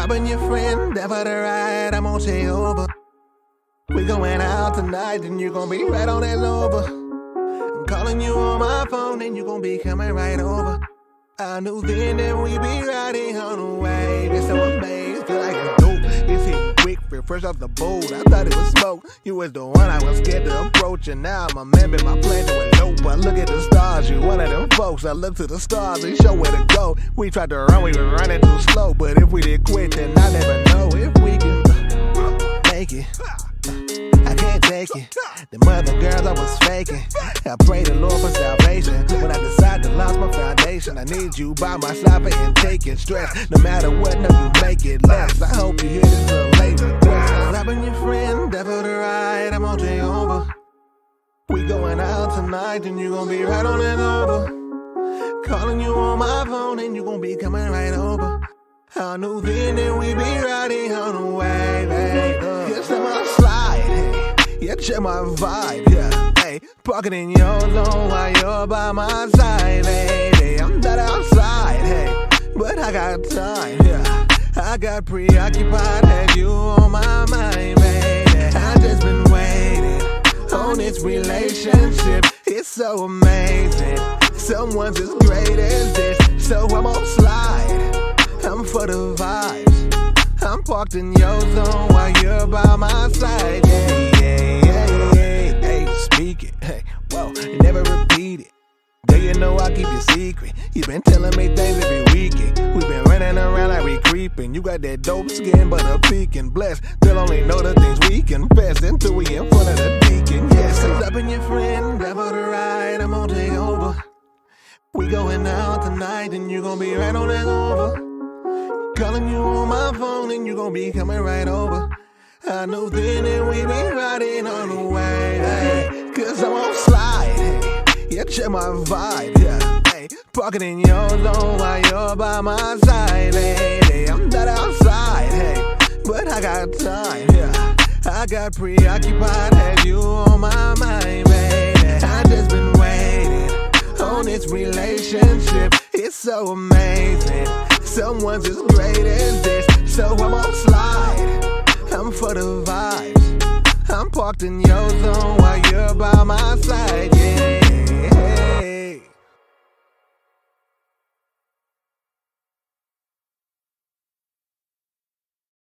I've been your friend, never the ride, I'm gonna take over. We going out tonight, and you gon' be right on that over. I'm calling you on my phone, and you gon' be coming right over. I knew then that we be riding on the way. It's so amazed, feel like it's dope. It's hitting quick, fresh off the boat. I thought it was smoke. You was the one I was scared to approach, and now I'm a member, my plan to elope. But look at the stars, you one of them folks. I look to the stars and show where to go. We tried to run, we were running too slow. But if we did quit, then I never know if we can make it. I can't take it. The mother girls I was faking. I pray the Lord for salvation. When I decide to lose my foundation, I need you by my side and taking stress. No matter what, no, you make it less. I hope you hear this little late request. I've been your friend, devil to ride, I'm gonna take over. We going out tonight, and you gon' be right on that over. Calling you on my phone, and you gon' be coming right over. I knew then that we be riding on the way, baby. Yes, I'm on a slide, hey. Yeah, check my vibe, yeah. Hey, parking in your zone while you're by my side, baby. I'm not outside, hey, but I got time, yeah. I got preoccupied, had you on my mind, baby. I just been waiting on this relationship. It's so amazing. Someone's as great as this, so I'm on slide. I'm for the vibes. I'm parked in your zone while you're by my side. Yeah, yeah, yeah, yeah. Hey, speak it. Hey, whoa, never repeat it. Do you know I keep your secret? You been telling me things every weekend. We been running around like we creeping. You got that dope skin, but a peeking. Blessed, they'll only know the things we confess until we in front of the deacon. Yes, cause I've been your friend, devil to ride, I'm gonna take over. We going out tonight, and you gon' be right on that over. Calling you on my phone, and you gon' be coming right over. I knew then that we be riding on the way, hey. Cause I'm on slide, hey. Yeah, check my vibe, yeah. Hey, parking in your zone while you're by my side, baby. I'm not outside, hey, but I got time, yeah. I got preoccupied, had you on my mind, baby. I just been waiting on this relationship. It's so amazing. Someone's as great as this, so I'm on slide. I'm for the vibes. I'm parked in your zone while you're by my side, yeah.